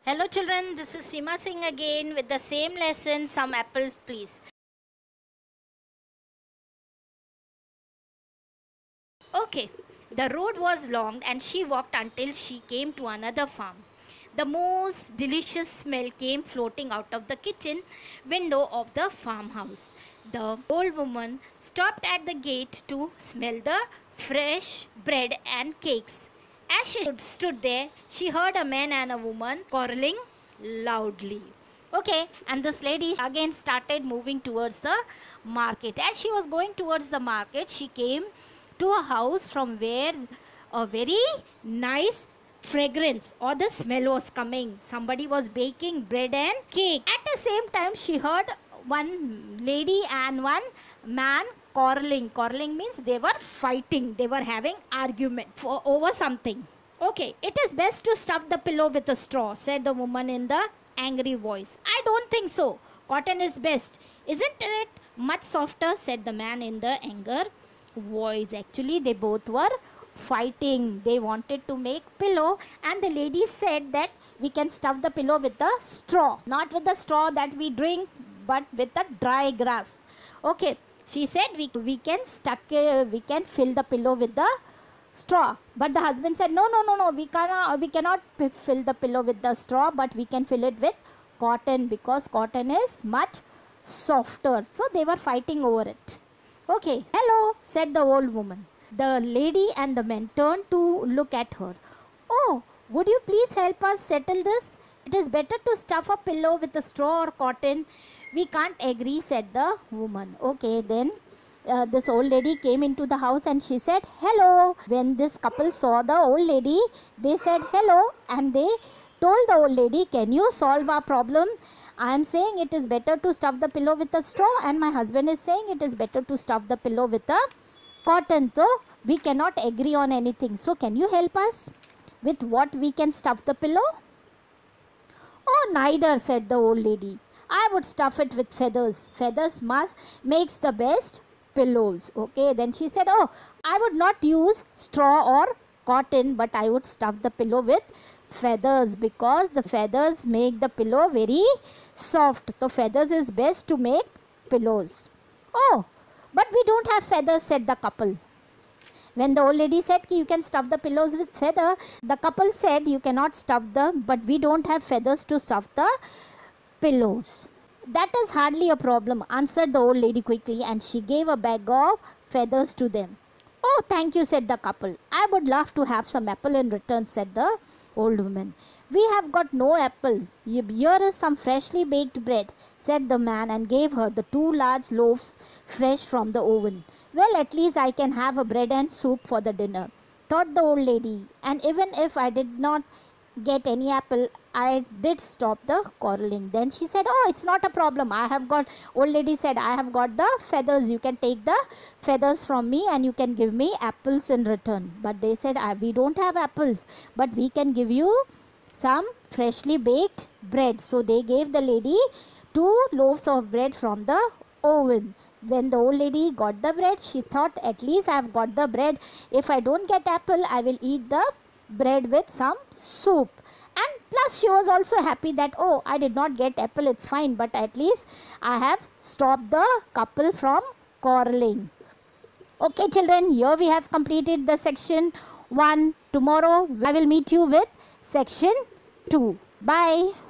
Hello children, this is Seema Singh again with the same lesson, some apples please. Okay, the road was long and she walked until she came to another farm. The most delicious smell came floating out of the kitchen window of the farmhouse. The old woman stopped at the gate to smell the fresh bread and cakes. As she stood there, she heard a man and a woman quarreling loudly. Okay, and this lady again started moving towards the market. As she was going towards the market, she came to a house from where a very nice fragrance or the smell was coming. Somebody was baking bread and cake. At the same time, she heard one lady and one man quarreling. Quarreling means they were fighting, they were having argument for over something. Okay, it is best to stuff the pillow with a straw, said the woman in the angry voice. I don't think so. Cotton is best. Isn't it much softer? Said the man in the anger voice. Actually, they both were fighting. They wanted to make pillow, and the lady said that we can stuff the pillow with the straw. Not with the straw that we drink, but with the dry grass. Okay, she said we can fill the pillow with the straw. But the husband said no, we cannot fill the pillow with the straw, but we can fill it with cotton because cotton is much softer. So they were fighting over it. Okay, hello, said the old woman. The lady and the man turned to look at her. Oh, would you please help us settle this? It is better to stuff a pillow with a straw or cotton. We can't agree, said the woman. Okay, then this old lady came into the house and she said hello. When this couple saw the old lady, they said hello, and they told the old lady, can you solve our problem? I am saying it is better to stuff the pillow with a straw, and my husband is saying it is better to stuff the pillow with a cotton. So we cannot agree on anything. So can you help us with what we can stuff the pillow? Oh, neither, said the old lady. I would stuff it with feathers. Feathers makes the best pillows. Okay, then she said, oh, I would not use straw or cotton, but I would stuff the pillow with feathers because the feathers make the pillow very soft. The feathers is best to make pillows. Oh, but we don't have feathers, said the couple. When the old lady said you can stuff the pillows with feather, the couple said you cannot stuff them, but we don't have feathers to stuff the pillows. That is hardly a problem, answered the old lady quickly, and she gave a bag of feathers to them. Oh, thank you, said the couple. I would love to have some apple in return, said the old woman. We have got no apple. Here is some freshly baked bread, said the man, and gave her the 2 large loaves fresh from the oven. Well, at least I can have a bread and soup for the dinner, thought the old lady, and even if I did not get any apple, I did stop the quarreling. Then she said, oh, it's not a problem. Old lady said, I have got the feathers. You can take the feathers from me and you can give me apples in return. But they said, we don't have apples, but we can give you some freshly baked bread. So they gave the lady 2 loaves of bread from the oven. When the old lady got the bread, she thought, at least I have got the bread. If I don't get apple, I will eat the bread with some soup. And plus she was also happy that, oh, I did not get apple, it's fine, but at least I have stopped the couple from quarreling. Okay children, here we have completed the section 1. Tomorrow I will meet you with section 2. Bye.